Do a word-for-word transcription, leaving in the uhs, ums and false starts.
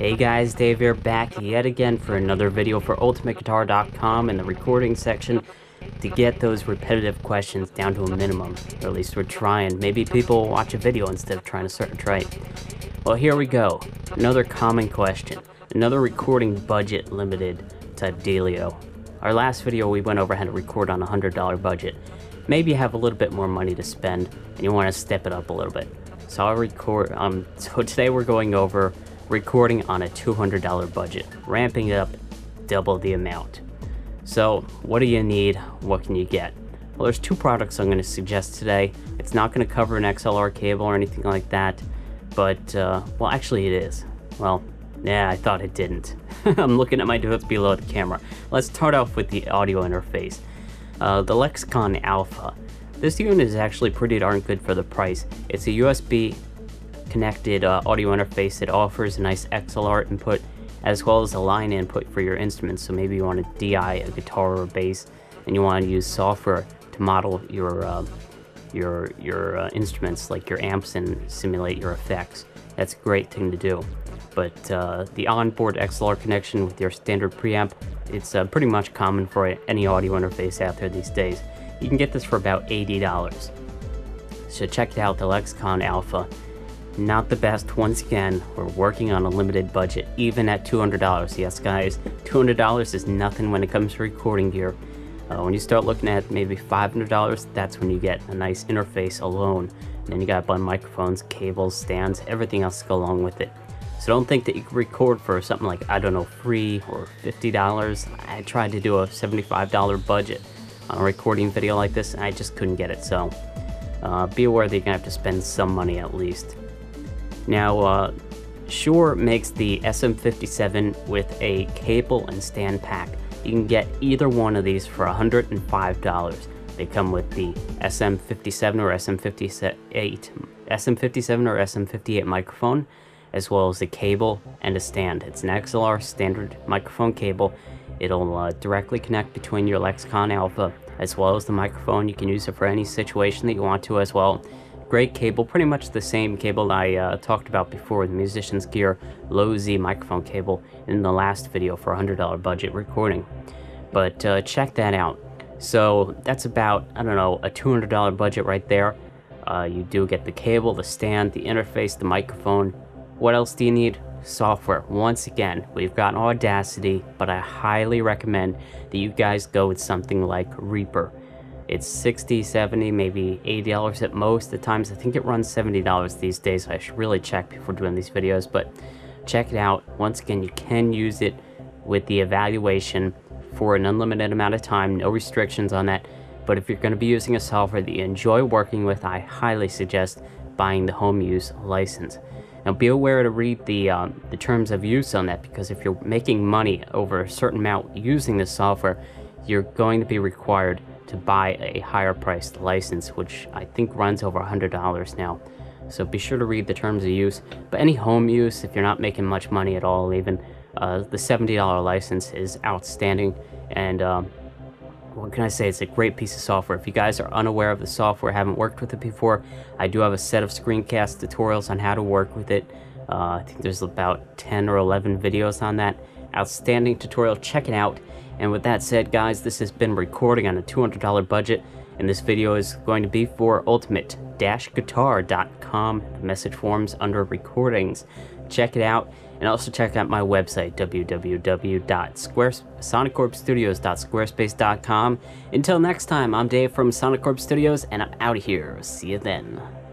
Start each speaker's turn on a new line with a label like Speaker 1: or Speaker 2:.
Speaker 1: Hey guys, Dave here, back yet again for another video for ultimate guitar dot com in the recording section to get those repetitive questions down to a minimum, or at least we're trying. Maybe people will watch a video instead of trying to search, right? Well, here we go. Another common question. Another recording budget limited type dealio. Our last video we went over how to record on a one hundred dollar budget. Maybe you have a little bit more money to spend and you want to step it up a little bit. So I'll record, um, so today we're going over recording on a two hundred dollar budget, ramping it up double the amount. So what do you need? What can you get? Well, there's two products I'm going to suggest today. It's not going to cover an X L R cable or anything like that, but, uh, well, actually it is. Well, yeah, I thought it didn't. I'm looking at my notes below the camera. Let's start off with the audio interface. Uh, the Lexicon Alpha. This unit is actually pretty darn good for the price. It's a U S B connected uh, audio interface that offers a nice X L R input as well as a line input for your instruments. So maybe you want to D I a guitar or a bass and you want to use software to model your uh, your your uh, instruments like your amps and simulate your effects. That's a great thing to do. But uh, the onboard X L R connection with your standard preamp, it's uh, pretty much common for any audio interface out there these days. You can get this for about eighty dollars. So check out the Lexicon Alpha. Not the best. Once again, we're working on a limited budget, even at two hundred dollars. Yes, guys, two hundred dollars is nothing when it comes to recording gear. Uh, when you start looking at maybe five hundred dollars, that's when you get a nice interface alone. And then you got a bunch of microphones, cables, stands, everything else to go along with it. So don't think that you can record for something like, I don't know, free or fifty dollars. I tried to do a seventy-five dollar budget on a recording video like this, and I just couldn't get it. So uh, be aware that you're going to have to spend some money at least. Now, uh, Shure makes the S M fifty-seven with a cable and stand pack. You can get either one of these for one hundred five dollars. They come with the S M fifty-seven or S M fifty-eight, S M fifty-seven or S M fifty-eight microphone, as well as a cable and a stand. It's an X L R standard microphone cable. It'll uh, directly connect between your Lexicon Alpha as well as the microphone. You can use it for any situation that you want to as well. Great cable, pretty much the same cable I uh, talked about before, the Musician's Gear Low Z microphone cable in the last video for a one hundred dollar budget recording. But uh, check that out. So that's about, I don't know, a two hundred dollar budget right there. Uh, you do get the cable, the stand, the interface, the microphone. What else do you need? Software. Once again, we've got Audacity, but I highly recommend that you guys go with something like Reaper. It's sixty, seventy, maybe eighty dollars at most. At times, I think it runs seventy dollars these days. I should really check before doing these videos, but check it out. Once again, you can use it with the evaluation for an unlimited amount of time. No restrictions on that. But if you're going to be using a software that you enjoy working with, I highly suggest buying the home use license. Now be aware to read the, um, the terms of use on that, because if you're making money over a certain amount using this software, you're going to be required to buy a higher priced license, which I think runs over one hundred dollars now. So be sure to read the terms of use. But any home use, if you're not making much money at all, even uh, the seventy dollar license is outstanding. And um, what can I say? It's a great piece of software. If you guys are unaware of the software, haven't worked with it before, I do have a set of screencast tutorials on how to work with it. Uh, I think there's about ten or eleven videos on that. Outstanding tutorial. Check it out. And with that said, guys, this has been recording on a two hundred dollar budget, and this video is going to be for ultimate guitar dot com. The message forms under recordings. Check it out, and also check out my website, w w w dot sonicorp studios dot squarespace dot com. Until next time, I'm Dave from Sonicorp Studios, and I'm out of here. See you then.